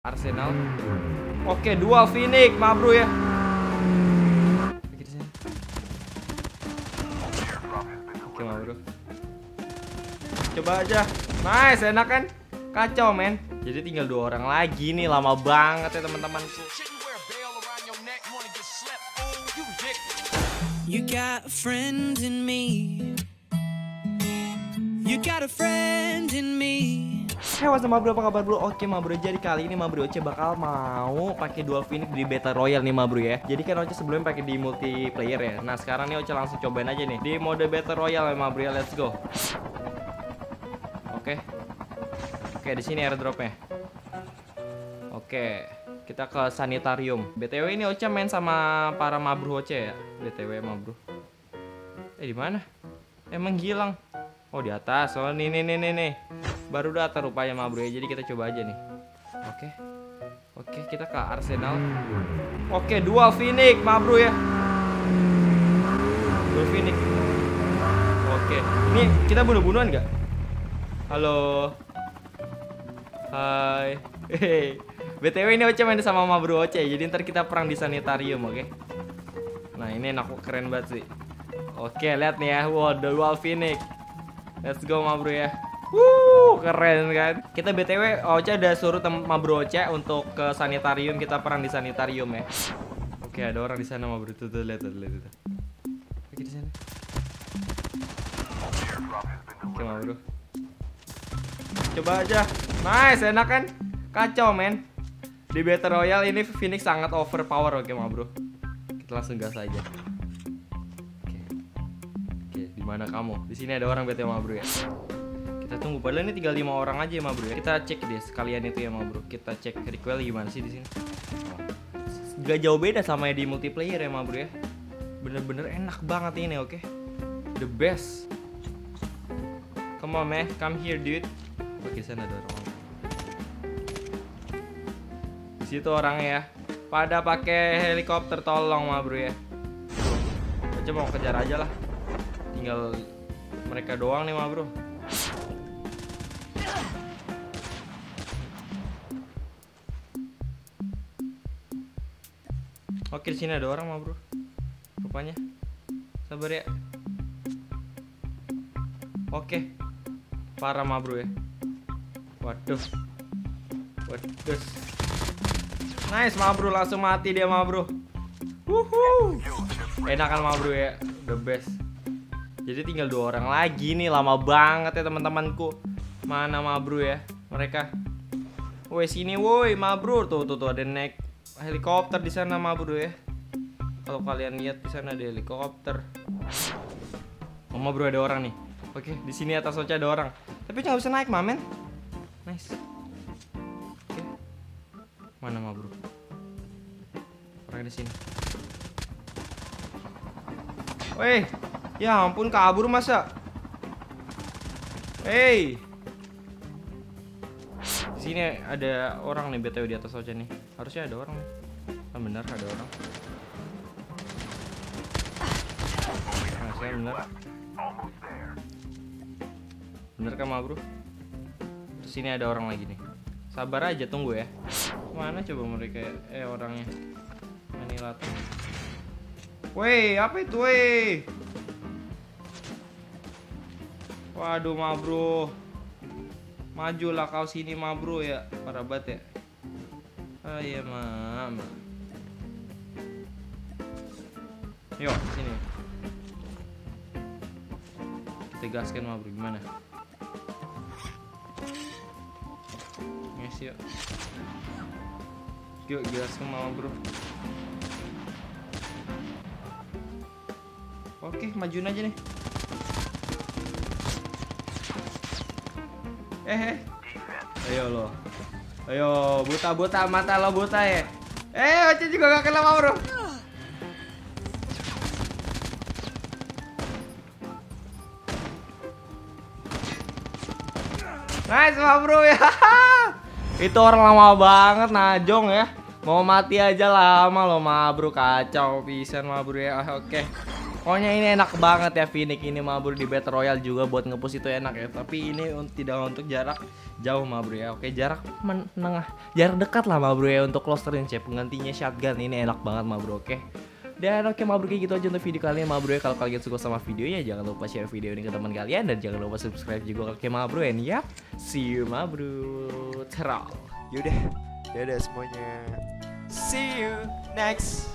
Arsenal. Oke, dual Phoenix, ma bro ya. Oke, ma bro. Coba aja. Nice, enak kan? Kacau, men. Jadi tinggal 2 orang lagi nih, lama banget ya teman-temanku. You got a friend in me. You got a friend in me. Hey, what's up, ma bro? Apa kabar bro? Oke, ma bro. Jadi kali ini ma bro Oce bakal mau pakai dual Phoenix di Battle Royale nih, ma bro ya. Jadi kan Oce sebelumnya pakai di multiplayer ya. Nah, sekarang nih Oce langsung cobain aja nih di mode Battle Royale ya, ma bro ya. Let's go. Oke. Oke, di sini airdropnya. Oke, kita ke sanitarium. BTW ini Oce main sama para ma bro Oce ya. BTW ma bro. Di mana? Emang hilang. Oh, di atas. Oh, nih. Baru data rupanya ma bro ya. Jadi kita coba aja nih. Oke, kita ke Arsenal. Oke, dual Phoenix ma bro ya. Dual Phoenix. Oke, ini kita bunuh-bunuhan nggak? Halo. Hai. Hehe. BTW ini Oce main sama ma bro Oce. Jadi ntar kita perang di sanitarium, oke? Nah, ini enak, keren banget sih. Oke, lihat nih ya. Wow, dual Phoenix. Let's go ma bro ya. Keren kan. Kita BTW Oce udah suruh ma bro Oce untuk ke sanitarium, kita perang di sanitarium ya. Oke, ada orang di sana ma bro. Tuh, lihat. Oke, di sana. Oke ma bro. Coba aja. Nice, enak kan? Kacau, men. Di Battle Royale ini Phoenix sangat overpower, oke ma bro. Kita langsung gas aja. Oke, di mana kamu? Di sini ada orang BTW ma bro ya. Kita tunggu, padahal ini tinggal 5 orang aja ya ma bro ya. Kita cek deh sekalian itu ya ma bro. Kita cek recoil gimana sih di sini. Gak jauh beda sama di multiplayer ya ma bro ya. Bener-bener enak banget ini, oke. The best. Come on man, come here dude. Oke, sana ada orang. Di situ orangnya ya. Pada pakai helikopter, tolong ma bro ya. Coba mau kejar aja lah. Tinggal mereka doang nih ma bro. Oke, di sini ada orang ma bro. Rupanya. Sabar ya. Oke. Parah ma bro ya. Waduh. Nice ma bro, langsung mati dia ma bro. Enak kan ma bro ya. The best. Jadi tinggal 2 orang lagi nih, lama banget ya teman-temanku. Mana ma bro ya mereka? Woi, sini woi ma bro. Tuh ada naik helikopter di sana ma bro ya. Kalau kalian lihat di sana ada helikopter. Oh ma bro, ada orang nih. Oke, di sini atas Oce ada orang. Tapi nggak bisa naik mamen. Nice. Oke. Mana ma bro? Orang di sini. Woi, ya ampun, kabur masa. Hey. Di sini ada orang nih BTW di atas Oce nih. Harusnya ada orang nih. Ah, benar ada orang. Nah, saya benar. Bener kan ma bro? Terus sini ada orang lagi nih. Sabar aja, tunggu ya. Mana coba mereka orangnya? Anilat. Woi, apa itu woi? Waduh ma bro. Majulah kau sini ma bro ya. Parah banget ya. Ayo mama. Yuk, sini. Kita gaskan ma bro, gimana? Yuk gaskan ma bro. Oke, majuin aja nih. Ayo lo. Ayo, buta mata lo buta ya. Oce juga gak kena ma bro. Nice ma bro ya. Itu orang lama banget najong ya. Mau mati aja lama lo ma bro, kacau pisan ma bro ya. Oke. Pokoknya ini enak banget ya Phoenix ini mah bro, di Battle Royale juga buat nge-push itu enak ya. Tapi ini tidak untuk jarak jauh mah bro ya. Oke, jarak menengah, jarak dekat lah mah bro ya untuk close range ya. Penggantinya shotgun ini enak banget mah bro. Oke. Dan oke mah bro, kayak gitu aja untuk video kali ini mah bro ya. Kalau kalian suka sama videonya jangan lupa share video ini ke teman kalian dan jangan lupa subscribe juga ke mah bro. And yap, see you mah bro. Terau. Yaudah, dadah semuanya. See you next